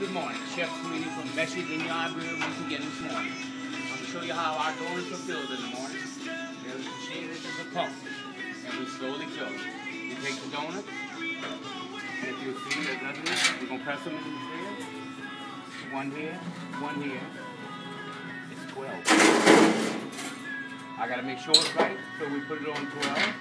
Good morning. Chef Sweeney from Meshes in Yard Grill once again this morning. I'm going to show you how our donuts are filled in the morning. There you can see this is a pump, and we slowly fill it. You take the donut, and if you see there's nothing, we're going to press them in here. One here, one here. It's 12. I got to make sure it's right, so we put it on 12.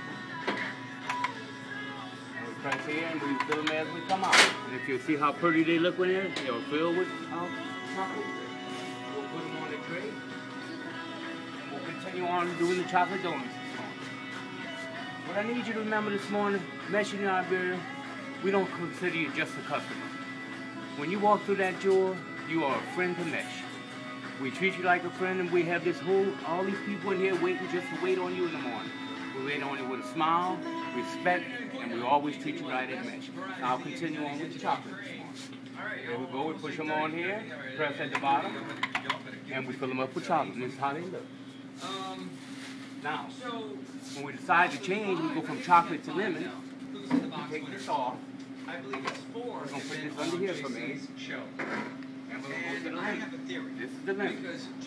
Press here and we fill them as we come out. And if you see how pretty they look when they're filled with chocolate, we'll put them on the tray. And we'll continue on doing the chocolate donuts this morning. What I need you to remember this morning, Meshes in Yard Grill, we don't consider you just a customer. When you walk through that door, you are a friend to Mesh. We treat you like a friend, and we have all these people in here waiting just to wait on you in the morning. We wait on you with a smile, respect, and we always treat you right at Mesh. Now I'll continue on with the chocolate. There we go, we push them on here, press at the bottom, and we fill them up with chocolate. This is how they look. Now, when we decide to change, we go from chocolate to lemon. We take this off. We're going to put this under here for me. And we're going to go to the lemon. This is the lemon.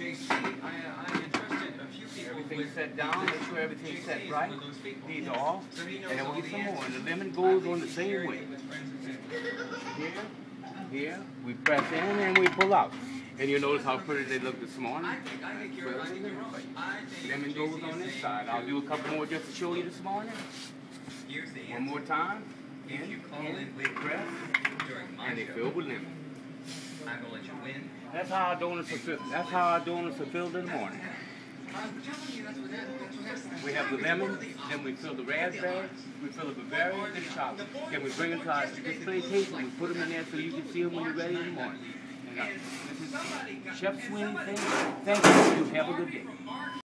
Everything's set down, make sure everything's set right. These are off, and then we'll get some more. And the lemon goes on the same way. Here, we press in and we pull out. And you'll notice how pretty they look this morning. Lemon goes on this side. I'll do a couple more just to show you this morning. One more time. In, press, and they fill with lemon. That's how our donuts are filled. That's how our donuts are filled in the morning. We have the lemon, then we fill the raspberry, we fill the berry, then the chocolate. Then we bring them to our display table and we put them in there so you can see them when you're ready in the morning. And, this is Chef Sweeney. Thank you. You have a good day.